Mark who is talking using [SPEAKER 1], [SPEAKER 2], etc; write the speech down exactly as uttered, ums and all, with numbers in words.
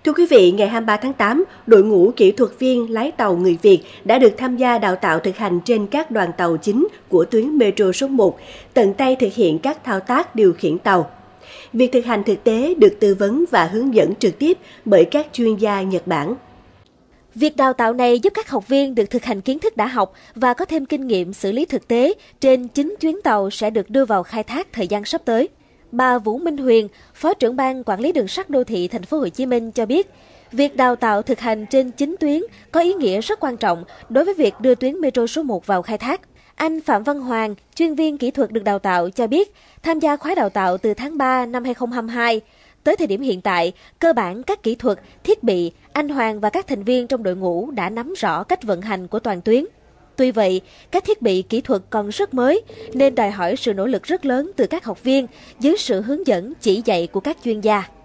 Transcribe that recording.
[SPEAKER 1] Thưa quý vị, ngày hai mươi ba tháng tám, đội ngũ kỹ thuật viên lái tàu người Việt đã được tham gia đào tạo thực hành trên các đoàn tàu chính của tuyến Metro số một, tận tay thực hiện các thao tác điều khiển tàu. Việc thực hành thực tế được tư vấn và hướng dẫn trực tiếp bởi các chuyên gia Nhật Bản.
[SPEAKER 2] Việc đào tạo này giúp các học viên được thực hành kiến thức đã học và có thêm kinh nghiệm xử lý thực tế trên chín chuyến tàu sẽ được đưa vào khai thác thời gian sắp tới. Bà Vũ Minh Huyền, Phó trưởng ban Quản lý đường sắt đô thị Thành phố Hồ Chí Minh cho biết, việc đào tạo thực hành trên chín tuyến có ý nghĩa rất quan trọng đối với việc đưa tuyến Metro số một vào khai thác. Anh Phạm Văn Hoàng, chuyên viên kỹ thuật được đào tạo cho biết, tham gia khóa đào tạo từ tháng ba năm hai nghìn không trăm hai mươi hai. Tới thời điểm hiện tại, cơ bản các kỹ thuật, thiết bị, anh Hoàng và các thành viên trong đội ngũ đã nắm rõ cách vận hành của toàn tuyến. Tuy vậy, các thiết bị kỹ thuật còn rất mới, nên đòi hỏi sự nỗ lực rất lớn từ các học viên dưới sự hướng dẫn chỉ dạy của các chuyên gia.